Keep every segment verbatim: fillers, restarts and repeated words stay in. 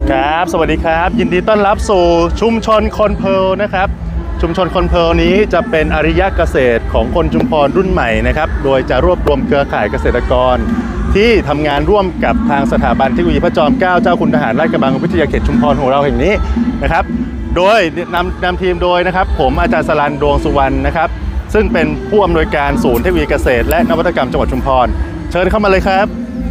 ครับสวัสดีครับยินดีต้อนรับสู่ชุมชนคนเพลนะครับชุมชนคนเพลนี้จะเป็นอริยะเกษตรของคนชุมพรรุ่นใหม่นะครับโดยจะรวบรวมเครือข่ายเกษตรกรที่ทำงานร่วมกับทางสถาบันเทคโนโลยีพระจอมเกล้าเจ้าคุณทหารราชกระบังวิทยาเขตชุมพรของเราแห่งนี้นะครับโดยนำนำทีมโดยนะครับผมอาจารย์สรัญดวงสุวรรณนะครับซึ่งเป็นผู้อำนวยการศูนย์เทคโนโลยีเกษตรและนวัตกรรมจังหวัดชุมพรเชิญเข้ามาเลยครับ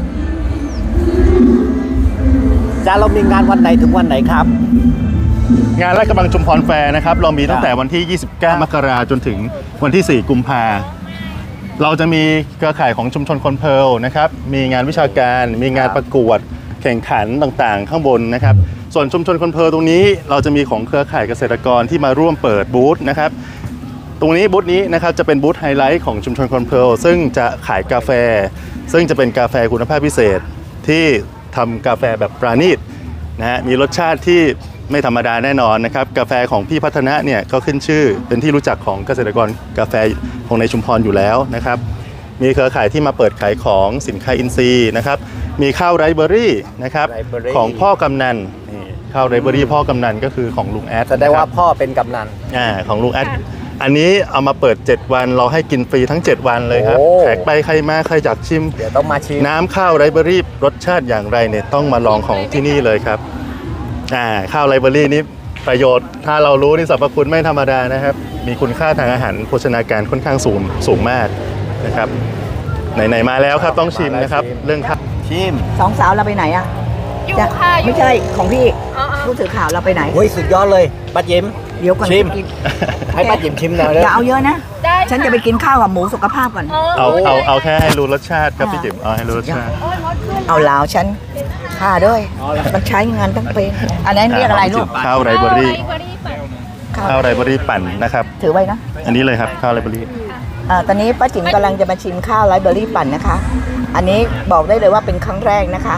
จะเรามีงานวันไหนถึงวันไหนครับงานลาดกระบังชุมพรแฟร์นะครับเรามีตั้งแต่วันที่ ยี่สิบเก้า มกราจนถึงวันที่ สี่ กุมภาเราจะมีเครือข่ายของชุมชนคนเพลนะครับมีงานวิชาการมีงานประกวดแข่งขันต่างๆข้างบนนะครับส่วนชุมชนคนเพลตรงนี้เราจะมีของเครือข่ายเกษตรกรที่มาร่วมเปิดบูธนะครับตรงนี้บูธนี้นะครับจะเป็นบูธไฮไลท์ของชุมชนคนเพลซึ่งจะขายกาแฟซึ่งจะเป็นกาแฟคุณภาพพิเศษที่ทำกาแฟแบบปราณีตนะฮะมีรสชาติที่ไม่ธรรมดาแน่นอนนะครับกาแฟของพี่พัฒนะเนี่ยก็ขึ้นชื่อเป็นที่รู้จักของเกษตรกรกาแฟของในชุมพรอยู่แล้วนะครับมีเครือข่ายที่มาเปิดขายของสินค้าอินทรีย์นะครับมีข้าวไรเบอรี่นะครับของพ่อกำนันนี่ข้าวไรเบอรี่พ่อกำนันก็คือของลุงแอดแสดงว่าพ่อเป็นกำนันอ่าของลุงแอดอันนี้เอามาเปิดเจ็ดวันเราให้กินฟรีทั้งเจ็ดวันเลยครับแขกไปใครมาใครอยากชิมเดี๋ยวต้องมาชิมน้ำข้าวไรเบอรี่รสชาติอย่างไรเนี่ยต้องมาลองของที่นี่เลยครับอ่าข้าวไรเบอรี่นี้ประโยชน์ถ้าเรารู้นี่สรรพคุณไม่ธรรมดานะครับมีคุณค่าทางอาหารโภชนาการค่อนข้างสูงสูงมากนะครับไหนๆมาแล้วครับต้องชิมนะครับเรื่องข้าวชิมสองสาวเราไปไหนอะอยู่ค่ะไม่ใช่ของพี่ผู้สื่อข่าวเราไปไหนเฮ้ยสุดยอดเลยป้าจิ๋มเดี๋ยวก่อนชิมให้ป้าจิ๋มชิมหน่อยเลยอย่าเอาเยอะนะฉันจะไปกินข้าวกับหมูสุขภาพก่อนเอาเอาเอาแค่ให้รู้รสชาติครับพี่จิ๋มเอาให้รู้รสชาติเอาลาวฉันค่าด้วยมันใช้งานตั้งเป็นอันนั้นเรียกอะไรลูกข้าวไรเบอรี่ข้าวไรเบอรี่ปั่นนะครับถือไว้นะอันนี้เลยครับข้าวไรเบอรี่อ่าตอนนี้ป้าจิ๋มกำลังจะมาชิมข้าวไรเบอรี่ปั่นนะคะอันนี้บอกได้เลยว่าเป็นครั้งแรกนะคะ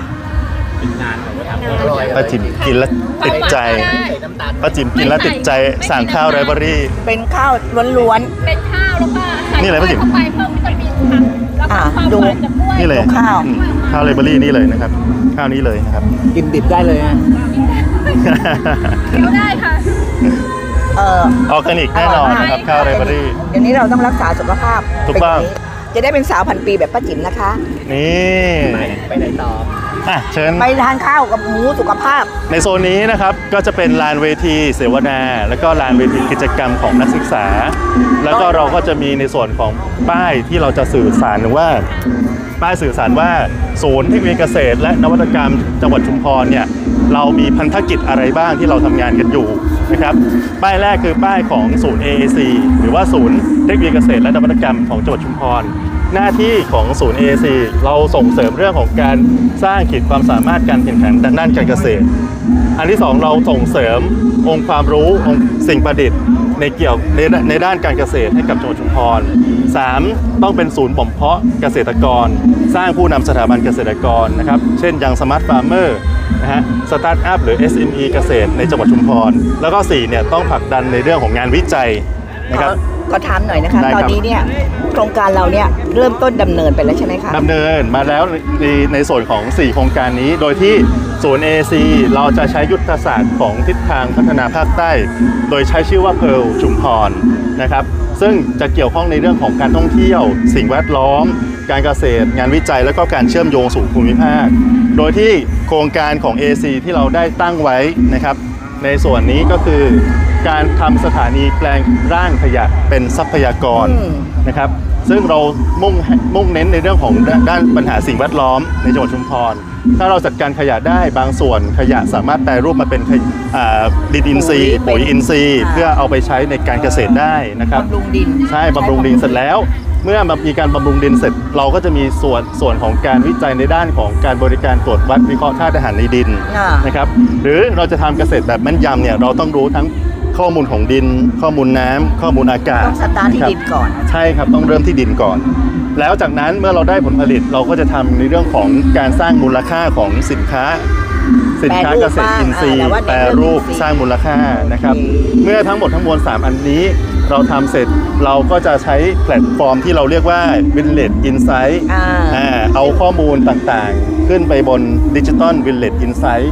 ป้าจิ๋มกินแล้วติดใจป้าจิ๋มกินแล้วติดใจสั่งข้าวไรเบอรี่เป็นข้าวล้วนๆเป็นข้าวแล้วก็นี่เลยป้าจิ๋มเข้าไปเพิ่มวิตามินค่ะแล้วก็ดูนี่เลยข้าวข้าวไรเบอรี่นี่เลยนะครับข้าวนี้เลยนะครับกินดิบได้เลยนะเคี้ยวได้ค่ะเออออร์แกนิกแน่นอนนะครับข้าวไรเบอรี่เดี๋ยวนี้เราต้องรักษาสุขภาพถูกต้องจะได้เป็นสาวพันปีแบบป้าจิ๋มนะคะนี่ไปไหนต่ออ่ะเชิญไปทานข้าวกับหมูสุขภาพในโซนนี้นะครับก็จะเป็นลานเวทีเสวนาแล้วก็ลานเวทีกิจกรรมของนักศึกษาแล้วก็เราก็จะมีในส่วนของป้ายที่เราจะสื่อสารหรือว่าป้ายสื่อสารว่าศูนย์เทคโนโลยีเกษตรและนวัตกรรมจังหวัดชุมพรเนี่ยเรามีพันธกิจอะไรบ้างที่เราทำงานกันอยู่นะครับป้ายแรกคือป้ายของศูนย์ เอ เอ ซี หรือว่าศูนย์เทคโนโลยีเกษตรและนวัตกรรมของจังหวัดชุมพรหน้าที่ของศูนย์ เอ เอ ซี เราส่งเสริมเรื่องของการสร้างขีดความสามารถการแข่งขันทางด้านการเกษตรอันที่สองเราส่งเสริมองค์ความรู้องค์สิ่งประดิษฐ์ในเกี่ยวในในด้านการเกษตรให้กับจังหวัดชุมพรสามต้องเป็นศูนย์บ่มเพาะเกษตรกรสร้างผู้นำสถาบันเกษตรกรนะครับเช่นยังสมาร์ทฟาร์มเมอร์นะฮะสตาร์ทอัพหรือ เอส เอ็ม อี เกษตรในจังหวัดชุมพรแล้วก็สี่เนี่ยต้องผลักดันในเรื่องของงานวิจัยนะครับก็ถามหน่อยนะคะตอนนี้เนี่ยโครงการเราเนี่ยเริ่มต้นดำเนินไปแล้วใช่ไหมคะดำเนินมาแล้วในในส่วนของสี่โครงการนี้โดยที่ศูนย์ เอ ซี เราจะใช้ยุทธศาสตร์ของทิศทางพัฒนาภาคใต้โดยใช้ชื่อว่าเพร์ลชุมพรนะครับซึ่งจะเกี่ยวข้องในเรื่องของการท่องเที่ยวสิ่งแวดล้อมการเกษตรงานวิจัยและก็การเชื่อมโยงสู่ภูมิภาคโดยที่โครงการของ เอ ซี ที่เราได้ตั้งไว้นะครับในส่วนนี้ก็คือการทำสถานีแปลงร่างขยะเป็นทรัพยากรนะครับซึ่งเรามุ่งมุ่งเน้นในเรื่องของด้านปัญหาสิ่งแวดล้อมในจังหวัดชุมพรถ้าเราจัดการขยะได้บางส่วนขยะสามารถแปรรูปมาเป็นดินอินทรีย์ปุ๋ยอินทรีย์เพื่อเอาไปใช้ในการเกษตรได้นะครับบำรุงดินใช่บำรุงดินเสร็จแล้วเมื่อมีการบำรุงดินเสร็จเราก็จะมีส่วนส่วนของการวิจัยในด้านของการบริการตรวจวัดวิเคราะห์ธาตุอาหารในดินนะครับหรือเราจะทำเกษตรแบบแม่นยำเนี่ยเราต้องรู้ทั้งข้อมูลของดินข้อมูลน้ำข้อมูลอากาศต้องสตาร์ทที่ดินก่อนใช่ครับต้องเริ่มที่ดินก่อนแล้วจากนั้นเมื่อเราได้ผลผลิตเราก็จะทำในเรื่องของการสร้างมูลค่าของสินค้าสินค้าเกษตรอินทรีย์แปรรูปสร้างมูลค่านะครับเมื่อทั้งหมดทั้งมวลสามอันนี้เราทำเสร็จเราก็จะใช้แพลตฟอร์มที่เราเรียกว่า Village Insight เอาข้อมูลต่างๆขึ้นไปบน Digital Village Insight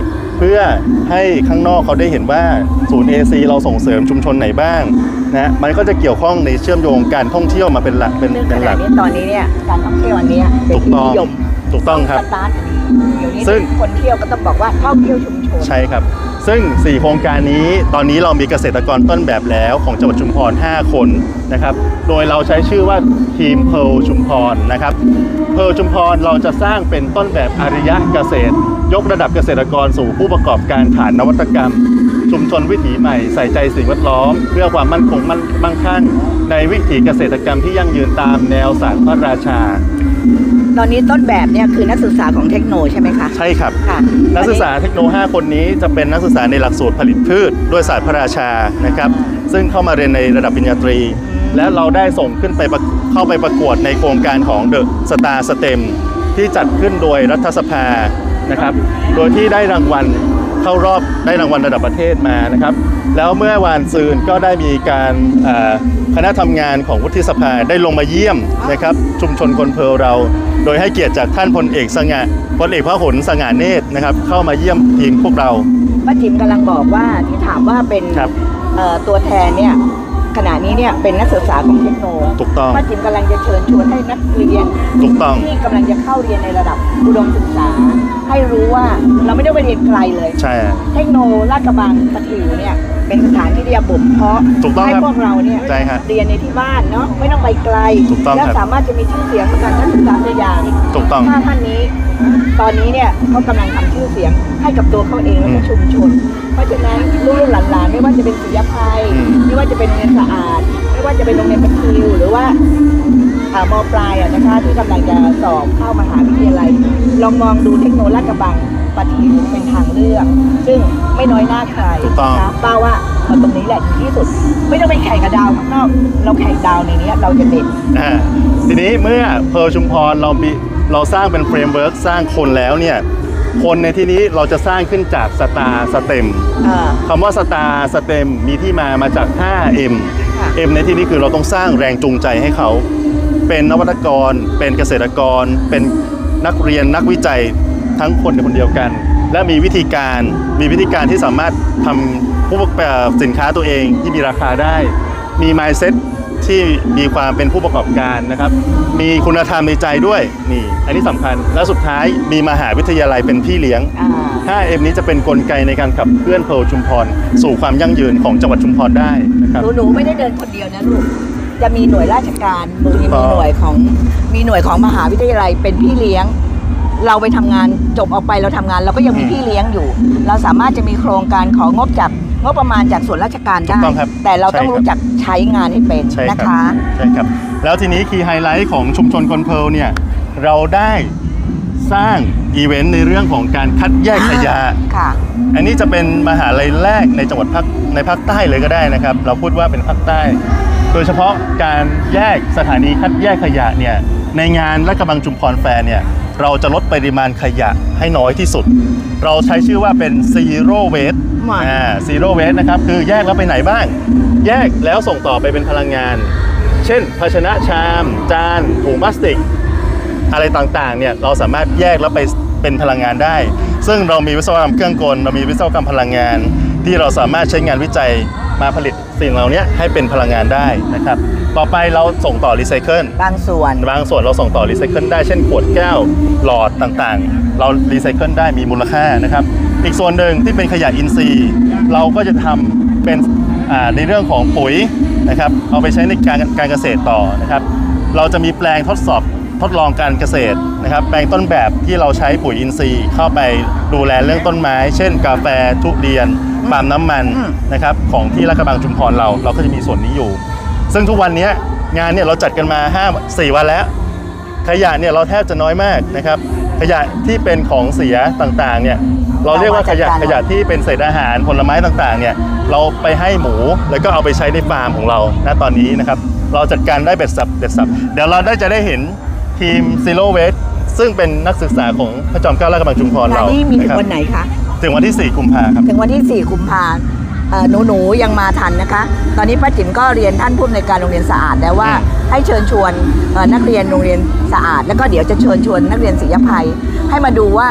พื่อให้ข้างนอกเขาได้เห็นว่าศูนย์ เอ ซี เราส่งเสริมชุมชนไหนบ้างนะมันก็จะเกี่ยวข้องในเชื่อมโยงการท่องเที่ยวมาเป็นหลักเป็นซึ่งเป็นขหณะลักนี้ตอนนี้เนี่ยการท่องเที่ยวอันเนี้ยเป็นถูกที่ต้องนิยมถูกต้องครับสตาร์ทเดี๋ยวนี้ซึ่งคนเที่ยวก็ต้องบอกว่าท่องเที่ยวชุมชนใช่ครับซึ่งสี่โครงการนี้ตอนนี้เรามีเกษตรกรต้นแบบแล้วของจังหวัดชุมพรห้าคนนะครับโดยเราใช้ชื่อว่าทีมเพร์ลชุมพรนะครับเพร์ลชุมพรเราจะสร้างเป็นต้นแบบอารยะเกษตร ยกระดับเกษตรกรสู่ผู้ประกอบการฐานนวัตกรรม ชุมชนวิถีใหม่ใส่ใจสิ่งแวดล้อม เพื่อความมั่นคงมั่นมั่งคั่งในวิถีเกษตรกรรมที่ยั่งยืนตามแนวศาสตร์พระราชาตอนนี้ต้นแบบเนี่ยคือนักศึกษาของเทคโนใช่ไหมคะใช่ครับค่ะนักศึกษาเทคโนห้าคนนี้จะเป็นนักศึกษาในหลักสูตรผลิตพืชด้วยศาสตร์พระราชานะครับซึ่งเข้ามาเรียนในระดับปริญญาตรี และเราได้ส่งขึ้นไปประเข้าไปประกวดในโครงการของ The Star STEM ที่จัดขึ้นโดยรัฐสภานะครับโดยที่ได้รางวัลเข้ารอบได้รางวัลระดับประเทศมานะครับแล้วเมื่อวานซืนก็ได้มีการอ่าคณะทำงานของวุฒิสภาได้ลงมาเยี่ยมนะครับชุมชนคนเพร์ลเรา โดยให้เกียรติจากท่านพลเอกสง่าพลเอกพหลสง่าเนตรนะครับเข้ามาเยี่ยมทีมพวกเราป้าจิ๋มกำลังบอกว่าที่ถามว่าเป็นครับเอ่อตัวแทนเนี่ยขณะนี้เนี่ยเป็นนักศึกษาของเทคโนถูกต้องป้าจิ๋มกำลังจะเชิญชวนให้นักเรียนถูกต้องที่กำลังจะเข้าเรียนในระดับอุดมศึกษา ให้รู้ว่าเราไม่ได้ไปเรียนไกลเลยใช่เทคโนลาดกระบังปะถิวเนี่ยเป็นสถานที่เรียนบ่มเพาะถูกต้องให้ครับพวกเราเนี่ยใช่ครับเรียนในที่บ้านเนาะไม่ต้องไปไกลถูกต้องและครับสามารถจะมีชื่อเสียงเหมือนกันนักศึกษาตัวอย่างถูกต้องถ้าท่านนี้ ตอนนี้เนี่ยเขากำลังทำชื่อเสียงให้กับตัวเขาเองและก็ชุมชน เพราะฉะนั้นลูกๆหลานๆไม่ว่าจะเป็นศิลภัยอืมไม่ว่าจะเป็นโรงเรียนสะอาด ไม่ว่าจะเป็นโรงเรียนปะทิวหรือว่าอ่ามปลายอะนะคะที่กำลังจะสอบเข้ามหาวิทยาลัยลองมองดูเทคโนโลยีลาดกระบังปะทิวเป็นทางเลือก ซึ่งไม่น้อยหน้าใครถูกต้องนะป้าว่าเอาตรงนี้แหละดีที่สุด ไม่ต้องไปแข่งกับดาวข้างนอก เราแข่งดาวในนี้เราจะเด่นอ่าทีนี้เมื่อเพร์ลชุมพรเรามีเราสร้างเป็นเฟรมเวิร์กสร้างคนแล้วเนี่ยคนในที่นี้เราจะสร้างขึ้นจากสตาร์สเต็มอ่าคำว่าสตาร์สเต็มมีที่มามาจาก ห้า เอ็มค่ะ M ในที่นี้คือเราต้องสร้างแรงจูงใจให้เขา เป็นนวัตกร เป็นเกษตรกร เป็นนักเรียนนักวิจัยทั้งคนในคนเดียวกัน และมีวิธีการมีวิธีการที่สามารถทำผู้ประกอบสินค้าตัวเองที่มีราคาได้ มี mindset ที่มีความเป็นผู้ประกอบการนะครับ มีคุณธรรมในใจด้วยนี่อันนี้สำคัญและสุดท้ายมีมหาวิทยาลัยเป็นพี่เลี้ยงอ่าห้า เอ็ม นี้จะเป็นกลไกในการขับเคลื่อนเพร์ลชุมพรสู่ความยั่งยืนของจังหวัดชุมพรได้นะครับหนูหนูไม่ได้เดินคนเดียวนะลูก จะมีหน่วยราชการมีถูกต้มีองหน่วยของมีหน่วยของมหาวิทยาลัยเป็นพี่เลี้ยง เราไปทำงานจบออกไปเราทำงานเราก็ยังมีพี่เลี้ยงอยู่ เราสามารถจะมีโครงการของงบจากงบประมาณจากส่วนราชการถูได้กต้องครับแต่เราต้องใช่ครับรู้จักใช้งานให้เป็นใช่นะครัคะใช่ครับแล้วทีนี้คีย์ไฮไลท์ของชุมชนคนเพร์ลเนี่ยเราได้สร้างอีเวนต์ในเรื่องของการคัดแยกขยะค่ะอันนี้จะเป็นมหาลัยแรกในจังหวัดภาคในภาคใต้เลยก็ได้นะครับ เราพูดว่าเป็นภาคใต้ โดยเฉพาะการแยกสถานีคัดแยกขยะเนี่ยในงานลาดกระบังชุมพรแฟร์เนี่ยเราจะลดปริมาณขยะให้น้อยที่สุด เราใช้ชื่อว่าเป็น zero waste ว้าวอ่า zero waste นะครับคือแยกแล้วไปไหนบ้าง แยกแล้วส่งต่อไปเป็นพลังงาน เช่น ภาชนะชาม จานถุงพลาสติก อะไรต่างๆเนี่ยเราสามารถแยกแล้วไปเป็นพลังงานได้ ซึ่งเรามีวิศวกรรมเครื่องกลเรามีวิศวกรรมพลังงาน ที่เราสามารถใช้งานวิจัยมาผลิตสิ่งเหล่านี้ให้เป็นพลังงานได้นะครับต่อไปเราส่งต่อรีไซเคิลบางส่วนบางส่วนเราส่งต่อรีไซเคิลได้เช่นขวดแก้วหลอดต่างๆ เรารีไซเคิลได้มีมูลค่านะครับอีกส่วนหนึ่งที่เป็นขยะอินทรีย์ เราก็จะทำเป็นอ่าในเรื่องของปุ๋ยนะครับเอาไปใช้ในการการเกษตรต่อนะครับเราจะมีแปลงทดสอบทดลองการเกษตรนะครับแปลงต้นแบบที่เราใช้ปุ๋ยอินทรีย์เข้าไปดูแลเรื่องต้นไม้ เช่น กาแฟทุเรียนปาล์มน้ำมันอืมนะครับของที่ลาดกระบังชุมพรเราเราก็จะมีส่วนนี้อยู่ ซึ่งทุกวันนี้งานเนี่ยเราจัดกันมาห้า สี่วันแล้ว ขยะเนี่ยเราแทบจะน้อยมากนะครับขยะที่เป็นของเสียต่างๆเนี่ยเราเรียกว่าขยะขยะที่เป็นเศษอาหารผลไม้ต่างๆเนี่ยเราไปให้หมูแล้วก็เอาไปใช้ในฟาร์มของเราณตอนนี้นะครับเราจัดการได้เบ็ดสับเบ็ดสับเดี๋ยวเราได้จะได้เห็นทีม Zero Waste ซึ่งเป็นนักศึกษาของพระจอมเกล้าลาดกระบังชุมพรงานเรานี้มีถึะงครับวันไหนคะถึงวันที่สี่กุมภาครับถึงวันที่สี่กุมภาเอ่อหนูๆยังมาทันนะคะ ตอนนี้ป้าจิ๋มก็เรียนท่านผู้อำนวยการโรงเรียนสะอาดแล้วว่าอืมให้เชิญชวนเอ่อนักเรียนโรงเรียนสะอาด แล้วก็เดี๋ยวจะเชิญชวนนักเรียนศิลปภัยให้มาดูว่า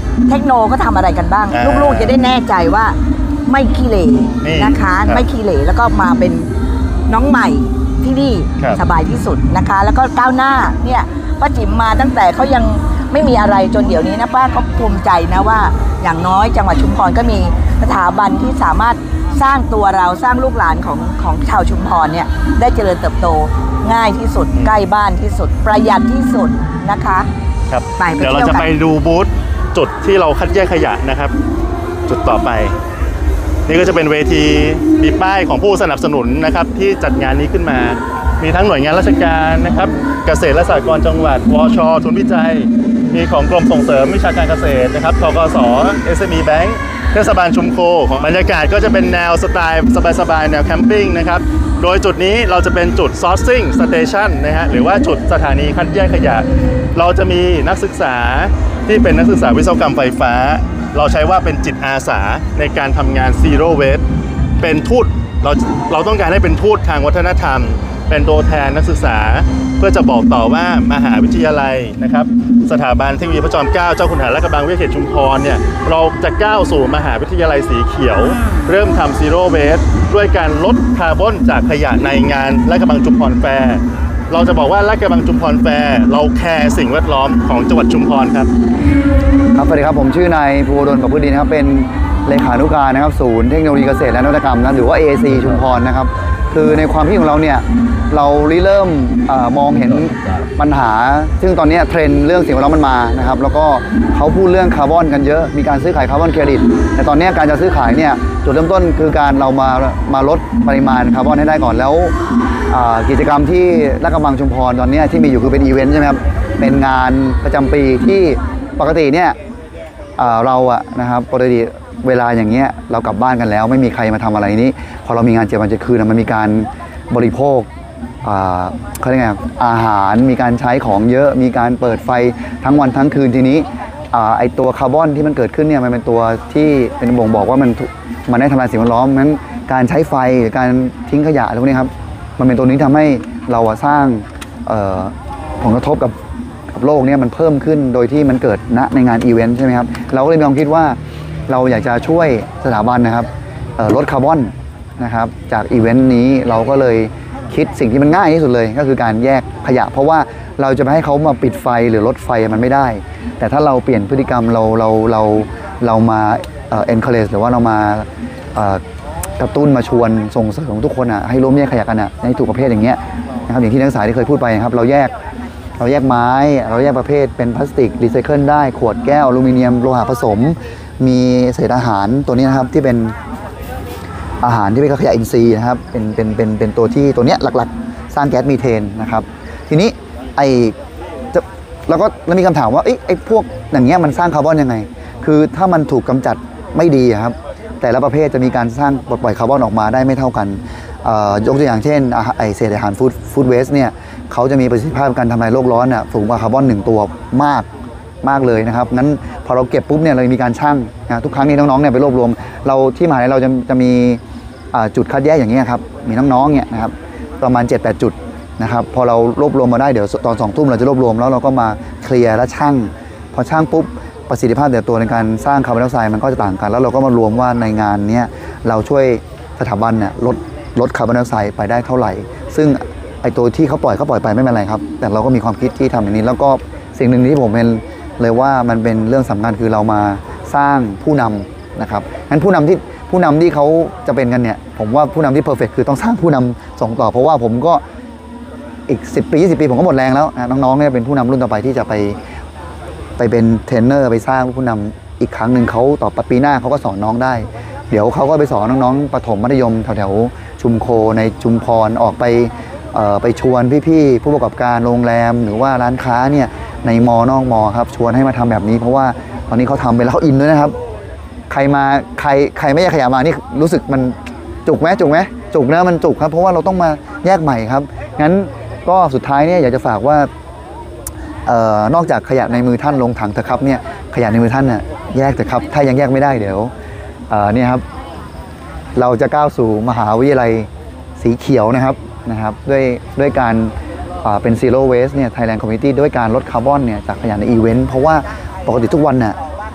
เทคโนก็ทำอะไรกันบ้างอ่าลูกๆจะได้แน่ใจว่าไม่ขี้เหร่นี่นะคะครับไม่ขี้เหร่แล้วก็มาเป็นน้องใหม่ที่นี่ครับสบายที่สุดนะคะ แล้วก็ก้าวหน้าเนี่ยป้าจิ๋มมาตั้งแต่เขายังไม่มีอะไรจนเดี๋ยวนี้นะป้าก็ภูมิใจนะว่าอย่างน้อยจังหวัดชุมพรก็มีสถาบันที่สามารถสร้างตัวเราสร้างลูกหลานของของชาวชุมพรเนี่ยได้เจริญเติบโตง่ายที่สุดใกล้บ้านที่สุด ประหยัดที่สุดนะคะครับไปไปเดี๋ยวเราเที่ยวจะกันไปดูบูธจุดที่เราคัดแยกขยะนะครับ จุดต่อไป นี่ก็จะเป็นเวทีมีป้ายของผู้สนับสนุนนะครับที่จัดงานนี้ขึ้นมา มีทั้งหน่วยงานราชการนะครับเกษตรและสหกรณ์จังหวัดวชทุนวิจัย มีของกรมส่งเสริมวิชาการเกษตรนะครับทกส เอส เอ็ม อี Bank เทศบาลชุมโคของบรรยากาศก็จะเป็นแนวสไตล์สบายๆแนวแคมปิ้งนะครับโดยจุดนี้เราจะเป็นจุด sourcing station นะฮะหรือว่าจุดสถานีคัดแยกขยะ เราจะมีนักศึกษาที่เป็นนักศึกษาวิศวกรรมไฟฟ้า เราใช้ว่าเป็นจิตอาสาในการทำงาน zero waste เป็นทูตเราเราต้องการให้เป็นทูตทางวัฒนธรรม เป็นตัวแทนนักศึกษา เพื่อจะบอกต่อว่ามหาวิทยาลัยนะครับสถาบันเทคโนโลยีพระจอมเกล้าเจ้าคุณทหารลาดกระบังวิทยาเขตชุมพรเนี่ยเราจะก้าวสู่มหาวิทยาลัยสีเขียว เริ่มทำ zero waste ด้วยการลดคาร์บอนจากขยะในงานลาดกระบังชุมพรแฟร์เราจะบอกว่าลาดกระบังชุมพรแฟร์เราแคร์สิ่งแวดล้อมของจังหวัดชุมพรครับครับสวัสดีครับผมชื่อนายภูวดลประพฤติดีนะครับเป็นเลขานุการนะครับศูนย์เทคโนโลยีเกษตรและนวัตกรรมนะหรือว่า เอ ซี ชุมพรนะครับคือในความคิดของเราเนี่ยเราริเริ่มเออมองเห็นปัญหา ซึ่งตอนนี้เทรนด์เรื่องสิ่งแวดล้อมมันมานะครับแล้วก็เขาพูดเรื่องคาร์บอนกันเยอะมีการซื้อขายคาร์บอนเครดิตแต่ตอนนี้การจะซื้อขายเนี่ยจุดเริ่มต้นคือการเรามามาลดปริมาณคาร์บอนให้ได้ก่อนแล้วอ่ากิจกรรมที่ลาดกระบังชุมพรตอนนี้ที่มีอยู่คือเป็นอีเวนต์ใช่ไหมครับเป็นงานประจำปีที่ปกติเนี่ย เอ่อเราอะนะครับปกติเวลาอย่างเงี้ยเรากลับบ้านกันแล้วไม่มีใครมาทำอะไรนี้พอเรามีงานเจ็ดวันเจ็ดคืนอะมันมีการบริโภคอ่าเขาเรียกไงอะอาหารมีการใช้ของเยอะมีการเปิดไฟทั้งวันทั้งคืนทีนี้อ่าไอตัวคาร์บอนที่มันเกิดขึ้นเนี่ยมันเป็นตัวที่เป็นบ่งบอกว่ามันถูกมันได้ทำลายสิ่งแวดล้อมงั้นการใช้ไฟหรือการทิ้งขยะอะไรพวกนี้ครับมันเป็นตัวนี้ทำให้เราอะสร้างเอ่อผลกระทบกับ กับโลกเนี่ยมันเพิ่มขึ้นโดยที่มันเกิดณในงานอีเวนต์ใช่ไหมครับเราก็เลยมีความคิดว่าเราอยากจะช่วยสถาบันนะครับเอ่อลดคาร์บอนนะครับจากอีเวนต์นี้เราก็เลยคิดสิ่งที่มันง่ายที่สุดเลยก็คือการแยกขยะ เพราะว่าเราจะไปให้เขามาปิดไฟหรือลดไฟมันไม่ได้ แต่ถ้าเราเปลี่ยนพฤติกรรมเราเราเราเรามาเอ่อ encourage หรือว่าเรามาเอ่อกระตุ้นมาชวนส่งเสริมทุกคนอ่ะให้ร่วมแยกขยะกันอ่ะในถูกประเภทอย่างเงี้ยนะครับอย่างที่นักศึกษาที่เคยพูดไปนะครับเราแยก เราแยกไม้เราแยกประเภทเป็นพลาสติกรีไซเคิลได้ขวดแก้วอลูมิเนียมโลหะผสม มีเศษอาหารตัวนี้นะครับที่เป็นอาหารที่เป็นขยะอินทรีย์นะครับเป็นเป็นเป็นเป็นตัวที่ตัวเนี้ยหลักๆ สร้างแก๊สมีเทนนะครับทีนี้ไอจะแล้วก็แล้วมีคำถามว่าไอ้ไอ้พวกอย่างเงี้ยมันสร้างคาร์บอนยังไงคือถ้ามันถูกกำจัดไม่ดีครับแต่ละประเภทจะมีการสร้างปล่อยคาร์บอนออกมาได้ไม่เท่ากันยกตัวอย่างเช่นไอเศษอาหารฟู้ดฟู้ดเวสต์เนี่ยเขาจะมีประสิทธิภาพการทำลายโลกร้อนน่ะสูงกว่าคาร์บอนหนึ่งตัวมากมากเลยนะครับงั้นพอเราเก็บปุ๊บเนี่ยเรามีการชั่งนะทุกครั้งนี้น้องๆเนี่ยไปรวบรวมเราที่มหาลัยเราจะจะมีจุดคัดแยกอย่างเงี้ยครับมีน้องๆเนี่ยนะครับประมาณ เจ็ดแปด จุดนะครับพอเรารวบรวมมาได้เดี๋ยวตอนสองทุ่มเราจะรวบรวมแล้วเราก็มาเคลียร์และชั่งพอชั่งปุ๊บประสิทธิภาพแต่ตัวในการสร้างคาร์บอนไดออกไซด์มันก็จะต่างกันแล้วเราก็มารวมว่าในงานนี้เราช่วยสถาบันเนี่ยลดลดคาร์บอนไดออกไซด์ไปได้เท่าไหร่ซึ่งไอตัวที่เขาปล่อยเขาปล่อยไปไม่เป็นไรครับแต่เราก็มีความคิดที่ทำอย่างนี้แล้วก็สิ่งหนึ่งที่ผมเป็นเลยว่ามันเป็นเรื่องสำคัญคือเรามาสร้างผู้นำนะครับงั้นผู้นำที่ผู้นำที่เขาจะเป็นกันเนี่ยผมว่าผู้นำที่เพอร์เฟกต์คือต้องสร้างผู้นำส่งต่อเพราะว่าผมก็อีกสิบปียี่สิบปีผมก็หมดแรงแล้วนะน้องๆเนี่ยเป็นผู้นำรุ่นต่อไปที่จะไปไปเป็นเทรนเนอร์ไปสร้างผู้นำอีกครั้งหนึ่งเขาต่อปีหน้าเขาก็สอนน้องได้เดี๋ยวเขาก็ไปสอนน้องๆประถมมัธยมแถวๆชุมโคในชุมพรออกไปไปชวนพี่ๆผู้ประกอบการโรงแรมหรือว่าร้านค้าเนี่ยในมอนอกมอครับชวนให้มาทำแบบนี้เพราะว่าตอนนี้เขาทำไปแล้วเขาอินด้วยนะครับใครมาใครใครไม่แยกขยะมานี่รู้สึกมันจุกไหมจุกไหมจุกนะมันจุกครับเพราะว่าเราต้องมาแยกใหม่ครับงั้นก็สุดท้ายเนี่ยอยากจะฝากว่าเอ่อนอกจากขยะในมือท่านลงถังเถอะครับเนี่ยขยะในมือท่านน่ะแยกเถอะครับถ้ายังแยกไม่ได้เดี๋ยวเอ่อเนี่ยครับเราจะก้าวสู่มหาวิทยาลัยสีเขียวนะครับนะครับด้วยด้วยการเป็น zero waste เนี่ย Thailand Community ด้วยการลดคาร์บอนเนี่ยจากขยะในอีเวนต์เพราะว่าปกติทุกวันน่ะ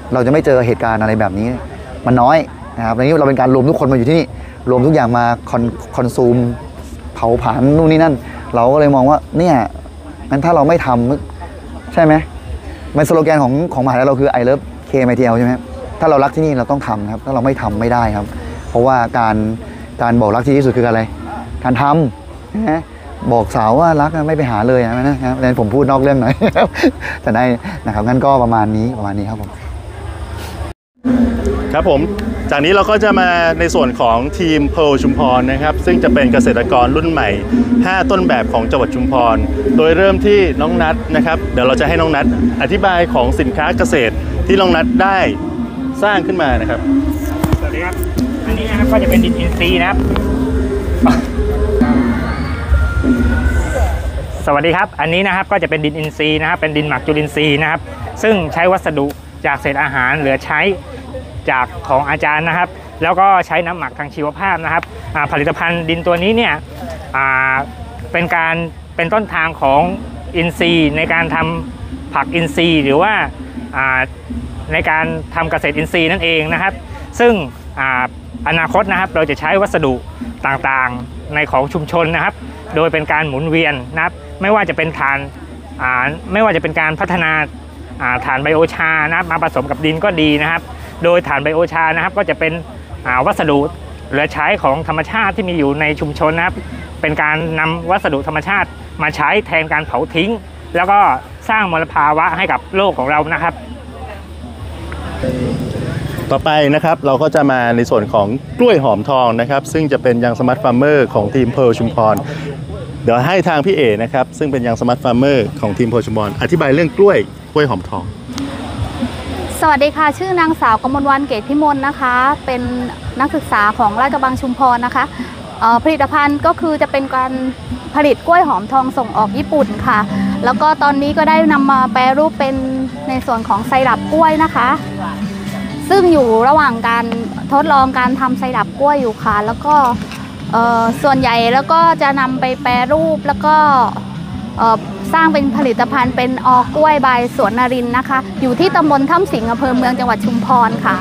เราจะไม่เจอเหตุการณ์อะไรแบบนี้มันน้อยนะครับในนี้เราเป็นการรวมทุกคนมาอยู่ที่นี่รวมทุกอย่างมาคอนคอนซูมเผาผลาญนู่นนี่นั่นเราก็เลยมองว่าเนี่ยงั้นถ้าเราไม่ทำใช่ไหมมันสโลแกนของของมหาลัยเราคือ I love เค เอ็ม ไอ ที แอล ใช่ไหมถ้าเรารักที่นี่เราต้องทำครับถ้าเราไม่ทำไม่ได้ครับเพราะว่าการการบอกรักที่ที่สุดคืออะไรการทำนะบอกสาวว่ารักไม่ไปหาเลยนะครับงั้นผมพูดนอกเรื่องหน่อย แต่ได้นะครับงั้นก็ประมาณนี้ประมาณนี้ครับผมครับผมจากนี้เราก็จะมาในส่วนของทีมเพร์ลชุมพรนะครับซึ่งจะเป็นเกษตรกรรุ่นใหม่ห้าต้นแบบของจังหวัดชุมพรโดยเริ่มที่น้องนัทนะครับเดี๋ยวเราจะให้น้องนัทอธิบายของสินค้าเกษตรที่น้องนัทได้สร้างขึ้นมานะครับสวัสดีครับอันนี้นะครับก็จะเป็นดินอินทรีย์นะครับสวัสดีครับอันนี้นะครับก็จะเป็นดินอินทรีย์นะครับเป็นดินหมักจุลินทรีย์นะครับซึ่งใช้วัสดุจากเศษอาหารเหลือใช้จากของอาจารย์นะครับแล้วก็ใช้น้ำหมักทางชีวภาพนะครับผลิตภัณฑ์ดินตัวนี้เนี่ยเป็นการเป็นต้นทางของอินทรีย์ในการทำผักอินทรีย์หรือว่าในการทำเกษตรอินทรีย์นั่นเองนะครับซึ่งอนาคตนะครับเราจะใช้วัสดุต่างๆในของชุมชนนะครับโดยเป็นการหมุนเวียนนะครับไม่ว่าจะเป็นฐานไม่ว่าจะเป็นการพัฒนาฐานไบโอชานะครับมาผสมกับดินก็ดีนะครับโดยฐานไบโอชานะครับก็จะเป็นวัสดุเหลือใช้ของธรรมชาติที่มีอยู่ในชุมชนนะครับเป็นการนำวัสดุธรรมชาติมาใช้แทนการเผาทิ้งแล้วก็สร้างมลภาวะให้กับโลกของเรานะครับต่อไปนะครับเราก็จะมาในส่วนของกล้วยหอมทองนะครับซึ่งจะเป็นยังสมาร์ทฟาร์มเมอร์ของทีมเพร์ลชุมพรเดี๋ยวให้ทางพี่เอนะครับซึ่งเป็นยังสมาร์ทฟาร์มเมอร์ของทีมเพร์ลชุมพรอธิบายเรื่องกล้วยกล้วยหอมทองสวัสดีค่ะชื่อนางสาวกมลวรรณเกตพิมลนะคะเป็นนักศึกษาของราชกระบังชุมพรนะคะผลิตภัณฑ์ก็คือจะเป็นการผลิตกล้วยหอมทองส่งออกญี่ปุ่นค่ะแล้วก็ตอนนี้ก็ได้นำมาแปรรูปเป็นในส่วนของไซรัปกล้วยนะคะซึ่งอยู่ระหว่างการทดลองการทำไซรัปกล้วยอยู่ค่ะแล้วก็ส่วนใหญ่แล้วก็จะนำไปแปรรูปแล้วก็สร้างเป็นผลิตภัณฑ์เป็นออกล้วยบายสวนนรินทร์นะคะอยู่ที่ตำบลถ้ำสิงห์อำเภอเมืองจังหวัดชุมพรค่ะ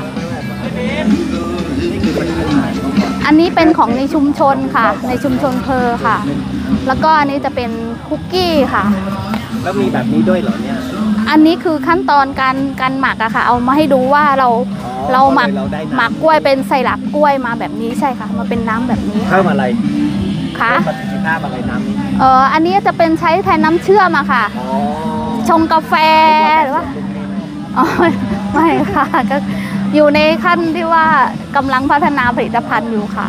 อันนี้เป็นของในชุมชนค่ะในชุมชนเพอค่ะแล้วก็อันนี้จะเป็นคุกกี้ค่ะแล้วมีแบบนี้ด้วยเหรอเนี่ยอันนี้คือขั้นตอนการการหมักอะค่ะเอามาให้ดูว่าเราเราหมักหมักกล้วยเป็นไซรัปกล้วยมาแบบนี้ใช่ค่ะมาเป็นน้ำแบบนี้เพิ่มอะไรคะประสิทธิภาพอะไรน้ำนี้เอออันนี้จะเป็นใช้แทนน้ำเชื่อมอะค่ะชงกาแฟหรือว่าอ๋อไม่ค่ะก็อยู่ในขั้นที่ว่ากำลังพัฒนาผลิตภัณฑ์อยู่ค่ะ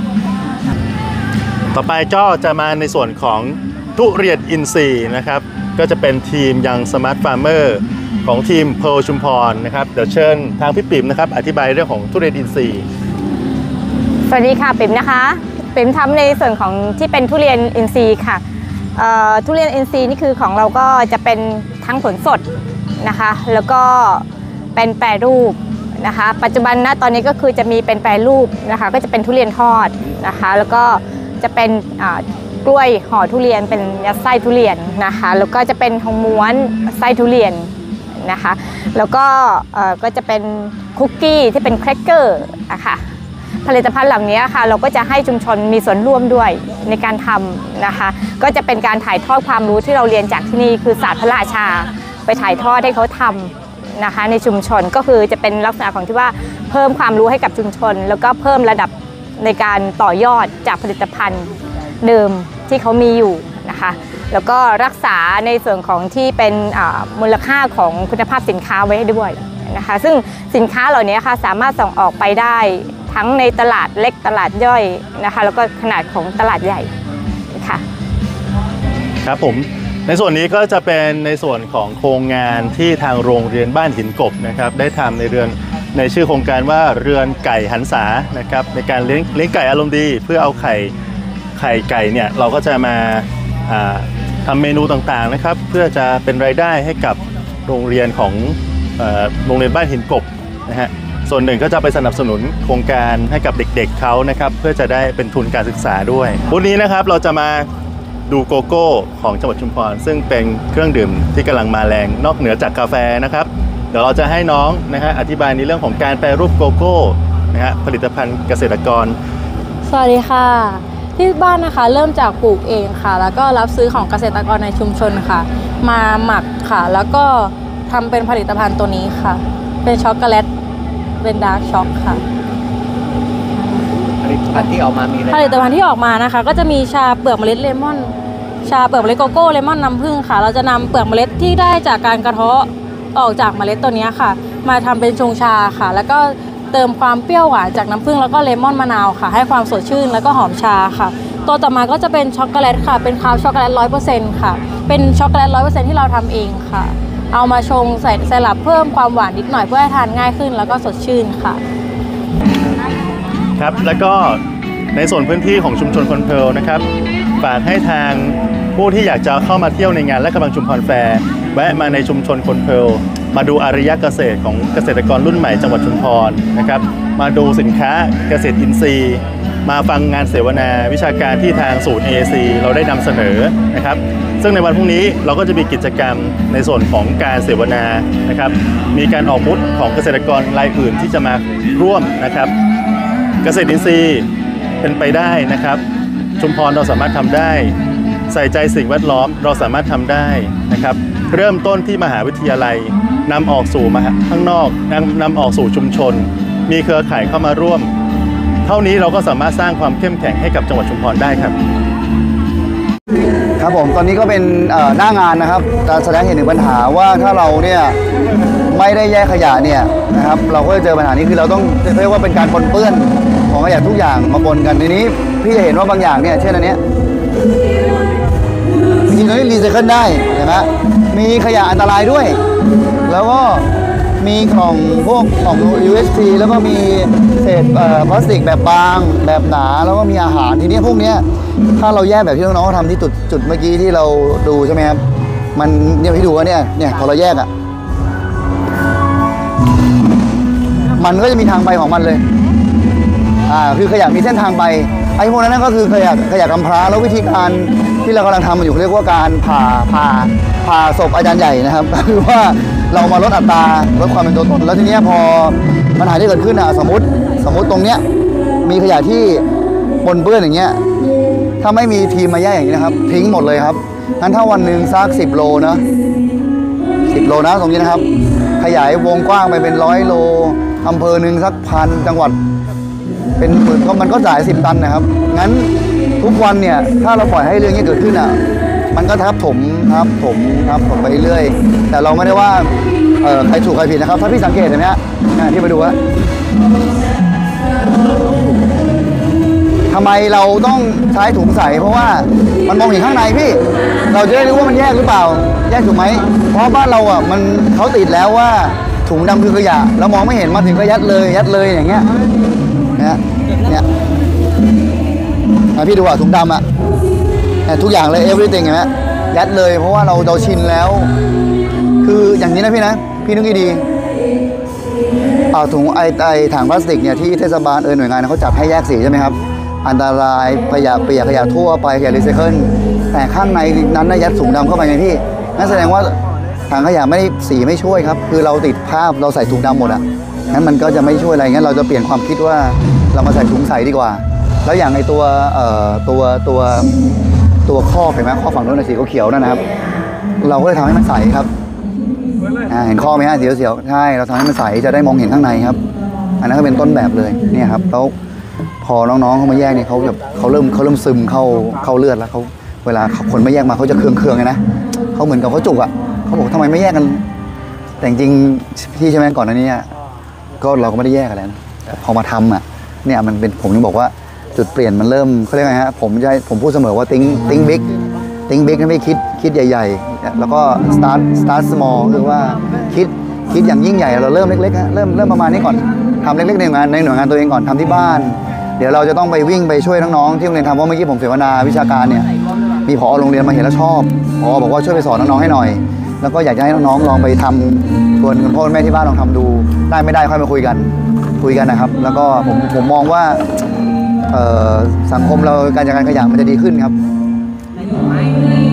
ต่อไปก็จะมาในส่วนของทุเรียนอินทรีย์นะครับก็จะเป็นทีมยังสมาร์ทฟาร์มเมอร์ของทีมเพร์ลชุมพรนะครับเดี๋ยวเชิญทางพี่ปิ่มนะครับอธิบายเรื่องของทุเรียนอินทรีย์สวัสดีค่ะปิ่มนะคะปิ่มทำในส่วนของที่เป็นทุเรียนอินทรีย์ค่ะทุเรียนอินทรีย์นี่คือของเราก็จะเป็นทั้งผลสดนะคะแล้วก็เป็นแปรรูปนะคะปัจจุบันณตอนนี้ก็คือจะมีเป็นแปรรูปนะคะก็จะเป็นทุเรียนทอดนะคะแล้วก็จะเป็นกล้วยห่อทุเรียนเป็นยัดไส้ทุเรียนนะคะแล้วก็จะเป็นทองม้วนไส้ทุเรียนนะคะแล้วก็ก็จะเป็นคุกกี้ที่เป็นแครกเกอร์นะคะผลิตภัณฑ์เหล่านี้ค่ะเราก็จะให้ชุมชนมีส่วนร่วมด้วยในการทำนะคะก็จะเป็นการถ่ายทอดความรู้ที่เราเรียนจากที่นี่คือศาสตร์พระราชาไปถ่ายทอดให้เขาทำนะคะในชุมชนก็คือจะเป็นลักษณะของที่ว่าเพิ่มความรู้ให้กับชุมชนแล้วก็เพิ่มระดับในการต่อยอดจากผลิตภัณฑ์เดิมที่เขามีอยู่นะคะแล้วก็รักษาในส่วนของที่เป็นมูลค่าของคุณภาพสินค้าไว้ให้ด้วยนะคะซึ่งสินค้าเหล่านี้ค่ะสามารถส่งออกไปได้ทั้งในตลาดเล็กตลาดย่อยนะคะแล้วก็ขนาดของตลาดใหญ่ค่ะครับผมในส่วนนี้ก็จะเป็นในส่วนของโครงงานที่ทางโรงเรียนบ้านหินกบนะครับได้ทำในเรือนในชื่อโครงการว่าเรือนไก่หันษานะครับในการเลี้ยงเลี้ยงไก่อารมณ์ดีเพื่อเอาไข่ไข่ไก่เนี่ยเราก็จะมาทำเมนูต่างๆนะครับเพื่อจะเป็นรายได้ให้กับโรงเรียนของโรงเรียนบ้านหินกบนะฮะส่วนหนึ่งก็จะไปสนับสนุนโครงการให้กับเด็กๆเขานะครับเพื่อจะได้เป็นทุนการศึกษาด้วยวันนี้นะครับเราจะมาดูโกโก้ของจังหวัดชุมพรซึ่งเป็นเครื่องดื่มที่กำลังมาแรงนอกเหนือจากกาแฟนะครับเดี๋ยวเราจะให้น้องนะฮะอธิบายในเรื่องของการแปรรูปโกโก้นะฮะผลิตภัณฑ์เกษตรกรสวัสดีค่ะที่บ้านนะคะเริ่มจากปลูกเองค่ะแล้วก็รับซื้อของเกษตรกรในชุมชนค่ะมาหมักค่ะแล้วก็ทำเป็นผลิตภัณฑ์ตัวนี้ค่ะเป็นช็อกโกแลตเป็นดาร์กช็อกค่ะผลิตภัณฑ์ที่ออกมามีอะไรผลิตภัณฑ์ที่ออกมานะคะก็จะมีชาเปลือกเมล็ดเลมอนชาเปลือกเมล็ดโกโก้เลมอนน้ำผึ้งค่ะเราจะนำเปลือกเมล็ดที่ได้จากการกระเทาะออกจากเมล็ดตัวนี้ค่ะมาทำเป็นชงชาค่ะแล้วก็เติมความเปรี้ยวหวานจากน้ำผึ้งแล้วก็เลมอนมะนาวค่ะให้ความสดชื่นแล้วก็หอมชาค่ะตัวต่อมาก็จะเป็นช็อกโกแลตค่ะเป็นคาวช็อกโกแลตร้อยเปอร์เซ็นต์ค่ะเป็นช็อกโกแลตร้อยเปอร์เซ็นต์ที่เราทำเองค่ะเอามาชงใส่ไซรัปเพิ่มความหวานนิดหน่อยเพื่อให้ทานง่ายขึ้นแล้วก็สดชื่นค่ะครับแล้วก็ในส่วนพื้นที่ของชุมชนคนเพลนะครับฝากให้ทางผู้ที่อยากจะเข้ามาเที่ยวในงานและกำลังชุมพรแฟร์แวะมาในชุมชนคนเพลมาดูอารยะเกษตรของเกษตรกรรุ่นใหม่จังหวัดชุมพรนะครับมาดูสินค้าเกษตรอินทรีย์มาฟังงานเสวนาวิชาการที่ทางศูนย์ เอ ซี เราได้นำเสนอนะครับซึ่งในวันพรุ่งนี้เราก็จะมีกิจกรรมในส่วนของการเสวนานะครับมีการออกบูธของเกษตรกรรายอื่นที่จะมาร่วมนะครับเกษตรอินทรีย์เป็นไปได้นะครับชุมพรเราสามารถทำได้ใส่ใจสิ่งแวดล้อมเราสามารถทำได้นะครับเริ่มต้นที่มหาวิทยาลัยนำออกสู่มาข้างนอกนำนำออกสู่ชุมชนมีเครือข่ายเข้ามาร่วมเท่านี้เราก็สามารถสร้างความเข้มแข็งให้กับจังหวัดชุมพรได้ครับครับผมตอนนี้ก็เป็นหน้างานนะครับจะแสดงเห็นถึงปัญหาว่าถ้าเราเนี่ยไม่ได้แยกขยะเนี่ยนะครับเราก็จะเจอปัญหานี้คือเราต้องเรียกว่าเป็นการปนเปื้อนของขยะทุกอย่างมาปนกันในนี้พี่จะเห็นว่าบางอย่างเนี่ยเช่นอันเนี้ยจริงๆแล้วรีไซเคิลได้เห็นไหมมีขยะอันตรายด้วยแล้วก็มีกล่องพวกกล่อง ยู เอส ที แล้วก็มีเศษพลาสติกแบบบางแบบหนาแล้วก็มีอาหารทีนี้พวกนี้ถ้าเราแยกแบบที่น้องๆเขาทำที่จุดจุดเมื่อกี้ที่เราดูใช่ไหมครับมันเนี่ยพี่ดูว่าเนี่ยเนี่ยพอเราแยกอ่ะมันก็จะมีทางไปของมันเลยอ่าคือขยะมีเส้นทางไปไอ้พวกนั้นก็คือขยะขยะกำพร้าแล้ววิธีการที่เรากำลังทำอยู่เรียกว่าการผ่าผ่าผ่าศพอาจารย์ใหญ่นะครับก็คือว่าเรามาลดอัตราลดความเป็นตัวตนแล้วทีนี้พอปัญหาที่เกิดขึ้นอ่ะสมมติสมมติตรงเนี้ยมีขยะที่ปนเปื้อนอย่างเงี้ยถ้าไม่มีทีมมาแยกอย่างนี้นะครับทิ้งหมดเลยครับงั้นถ้าวันหนึ่งสักสิบโลนะสิบโลนะตรงนี้นะครับขยายวงกว้างไปเป็นร้อยโลอำเภอหนึ่งสักพันจังหวัดเป็นหมื่นก็มันก็จ่ายสิบตันนะครับงั้นทุกวันเนี่ยถ้าเราปล่อยให้เรื่องนี้เกิดขึ้นอ่ะมันก็ทับถมทับถมทับถมไปเรื่อยแต่เราไม่ได้ว่าเอ่อใครถูกใครผิดนะครับถ้าพี่สังเกตเห็นไหมฮะที่ไปดูว่าทำไมเราต้องใช้ถุงใสเพราะว่ามันมองเห็นข้างในพี่เราจะได้รู้ว่ามันแยกหรือเปล่าแยกถูกไหมเพราะบ้านเราอ่ะมันเขาติดแล้วว่าถุงดำคือขยะเรามองไม่เห็นมาถึงก็ยัดเลยยัดเลยอย่างเงี้ยเนี่ยเนี่ยพี่ดูอ่ะถุงดำอ่ะทุกอย่างเลย everything เห็นไหมยัดเลยเพราะว่าเราเราชินแล้วคืออย่างนี้นะพี่นะพี่นึกดีๆเอาถุงไอไอถังพลาสติกเนี่ยที่เทศบาลเออหน่วยงานเขาจับให้แยกสีใช่ไหมครับอันตรายขยะเปียกขยะทั่วไปขยะรีไซเคิลแต่ข้างในนั้นนะยัดถุงดำเข้าไปไงพี่นั่นแสดงว่าถังขยะไม่ได้สีไม่ช่วยครับคือเราติดภาพเราใส่ถุงดำหมดอ่ะงั้นมันก็จะไม่ช่วยอะไรงั้นเราจะเปลี่ยนความคิดว่าเรามาใส่ถุงใสดีกว่าแล้วอย่างไอตัวเอ่อตัวตัวตัวข้อเห็นไหมข้อฝั่งโน้นสีเขียวๆนั่นนะครับเราก็เลยทำให้มันใสครับเห็นข้อไหมฮะสีเขียวๆใช่เราทำให้มันใสจะได้มองเห็นข้างในครับอันนั้นก็เป็นต้นแบบเลยเนี่ยครับแล้วพอน้องๆเขามาแยกเนี่ยเขาแบบเขาเริ่มเขาเริ่มซึมเข้าเข้าเลือดแล้วเขาเวลาคนไม่แยกมาเขาจะเคืองๆไงนะเขาเหมือนกับเขาจุกอ่ะเขาบอกทำไมไม่แยกกันแต่จริงพี่ใช่ไหมก่อนหน้านี้ก็เราก็ไม่ได้แยกกันแล้วพอมาทำอ่ะเนี่ยมันเป็นผมถึงบอกว่าจุดเปลี่ยนมันเริ่มเขาเรียกไงฮะผมจะผมพูดเสมอว่า think think big think big ไม่คิดคิดใหญ่ๆแล้วก็ start start small คือว่าคิดคิดอย่างยิ่งใหญ่เราเริ่มเล็กๆฮะเริ่มเริ่มประมาณนี้ก่อนทำเล็กๆในหน่วยงานในหน่วยงานตัวเองก่อนทำที่บ้านเดี๋ยวเราจะต้องไปวิ่งไปช่วยน้องๆที่โรงเรียนทำเพราะเมื่อกี้ผมเสวนาวิชาการเนี่ยมีผอโรงเรียนมาเห็นแล้วชอบผอบอกว่าช่วยไปสอนน้องๆให้หน่อยแล้วก็อยากจะให้น้องๆลองไปทำชวนคุณพ่อคุณแม่ที่บ้านลองทำดูได้ไม่ได้ค่อยมาคุยกันคุยกันนะครับแล้วก็ผมผมมองว่าสังคมเราการจัดการขยะมันจะดีขึ้นครับ